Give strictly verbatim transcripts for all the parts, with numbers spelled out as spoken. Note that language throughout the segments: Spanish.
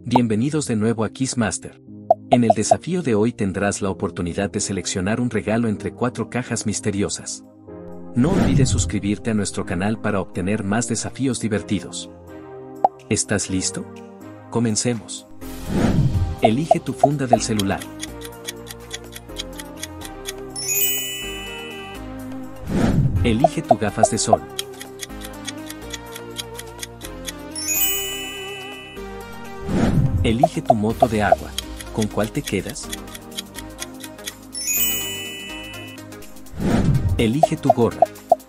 Bienvenidos de nuevo a Quizmaster. En el desafío de hoy tendrás la oportunidad de seleccionar un regalo entre cuatro cajas misteriosas. No olvides suscribirte a nuestro canal para obtener más desafíos divertidos. ¿Estás listo? Comencemos. Elige tu funda del celular. Elige tu gafas de sol. Elige tu moto de agua. ¿Con cuál te quedas? Elige tu gorra.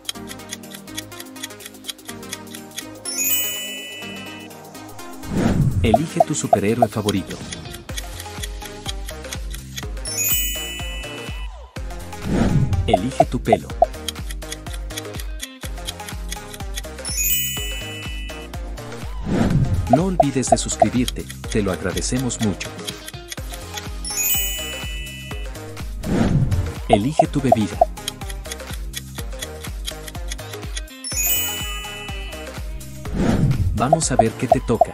Elige tu superhéroe favorito. Elige tu pelo. No olvides de suscribirte, te lo agradecemos mucho. Elige tu bebida. Vamos a ver qué te toca.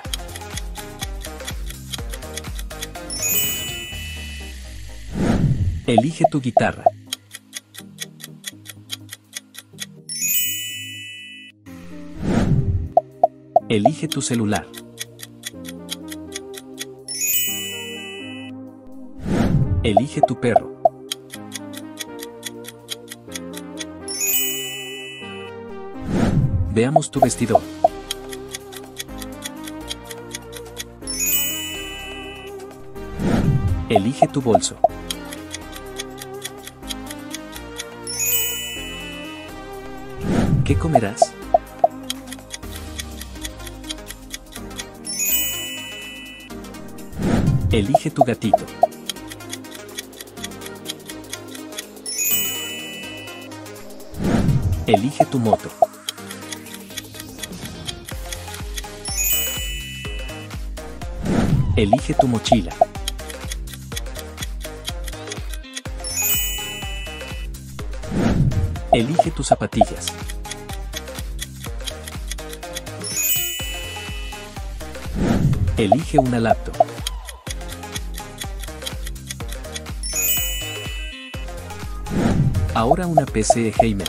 Elige tu guitarra. Elige tu celular. Elige tu perro. Veamos tu vestidor. Elige tu bolso. ¿Qué comerás? Elige tu gatito. Elige tu moto. Elige tu mochila. Elige tus zapatillas. Elige una laptop. Ahora una P C gamer.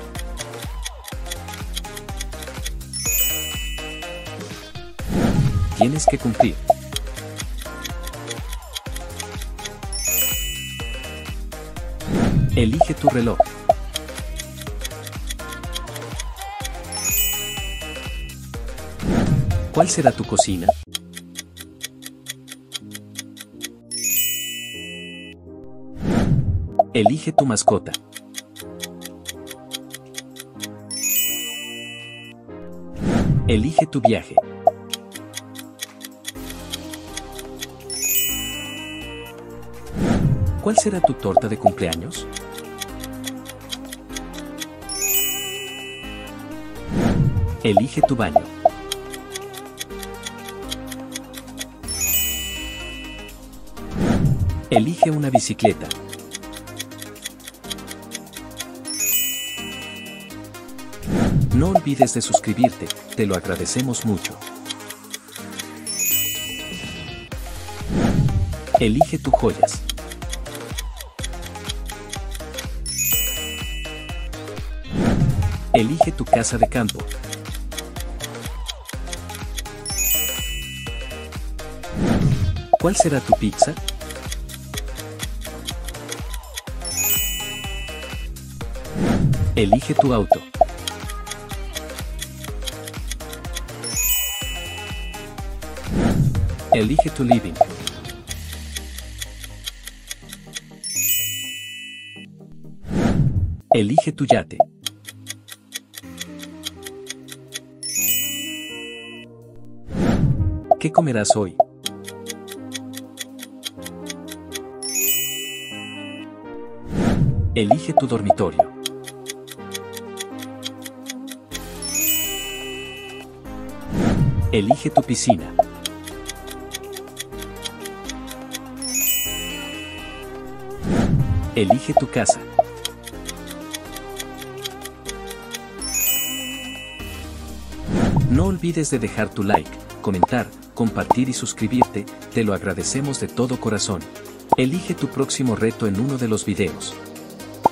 Tienes que cumplir. Elige tu reloj. ¿Cuál será tu cocina? Elige tu mascota. Elige tu viaje. ¿Cuál será tu torta de cumpleaños? Elige tu baño. Elige una bicicleta. No olvides de suscribirte, te lo agradecemos mucho. Elige tus joyas. Elige tu casa de campo. ¿Cuál será tu pizza? Elige tu auto. Elige tu living. Elige tu yate. ¿Qué comerás hoy? Elige tu dormitorio. Elige tu piscina. Elige tu casa. No olvides de dejar tu like, comentar, compartir y suscribirte, te lo agradecemos de todo corazón. Elige tu próximo reto en uno de los videos.